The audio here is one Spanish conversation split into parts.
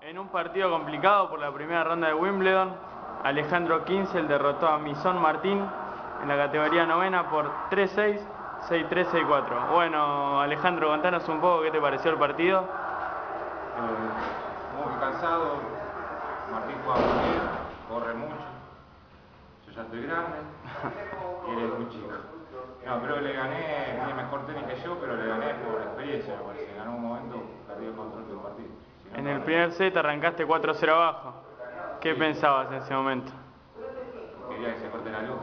En un partido complicado por la primera ronda de Wimbledon, Alejandro Kinsel derrotó a Misson Martín en la categoría novena por 3-6, 6-3, 6-4. Bueno, Alejandro, contanos un poco qué te pareció el partido. Muy cansado. Martín juega muy bien, corre mucho. Yo ya estoy grande y él es muy chico. No, creo que le gané, tiene mejor tenis que yo, pero le gané por experiencia, me parece. En algún momento perdí el control del partido. Si no, En el primer set arrancaste 4-0 abajo. ¿Qué sí. pensabas en ese momento? Quería que se corte la luz.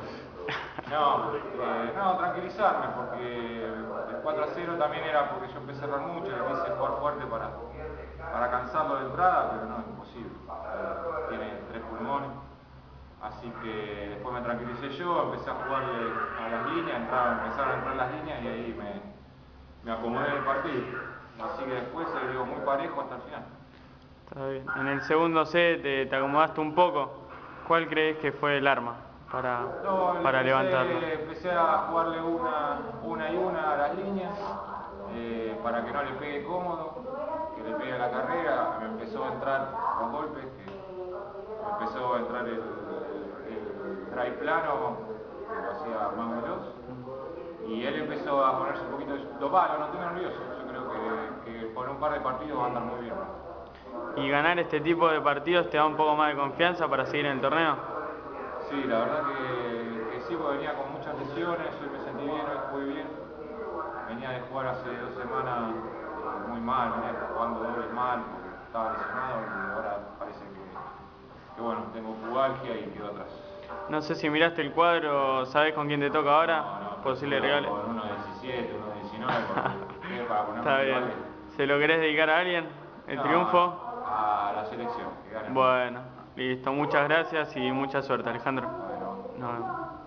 No, tranquilizarme, porque el 4-0 también era porque yo empecé a errar mucho, le quise jugar fuerte para cansarlo de entrada, pero no, es imposible. Tiene 3 pulmones. Así que después me tranquilicé yo, empecé a jugarle a las líneas, empezaron a entrar las líneas y ahí me acomodé en el partido. Así que después se dio muy parejo hasta el final. Está bien. En el segundo set te acomodaste un poco. ¿Cuál crees que fue el arma para levantarlo? Empecé a jugarle una a las líneas para que no le pegue cómodo, que le pegue a la carrera. Me empezó a entrar los golpes, me empezó a entrar el drive plano, que lo hacía más veloz. Y él empezó a ponerse un poquito, lo noté nervioso. Yo creo que por un par de partidos va a andar muy bien. ¿Y ganar este tipo de partidos te da un poco más de confianza para seguir en el torneo? Sí, la verdad que sí, porque venía con muchas lesiones, hoy me sentí bien, hoy jugué bien. Venía de jugar hace 2 semanas muy mal, venía jugando dobles mal porque estaba lesionado y ahora parece que bueno, tengo pubalgia y quedo atrás. No sé si miraste el cuadro, ¿sabés con quién te toca ahora? No, Posible regalo. con uno de 17, uno de 19, porque para ponerme Está bien. rivales. ¿Se lo querés dedicar a alguien? ¿El triunfo? A la selección, que gane. Bueno, listo. Muchas gracias y mucha suerte, Alejandro. Bueno. Nos vemos.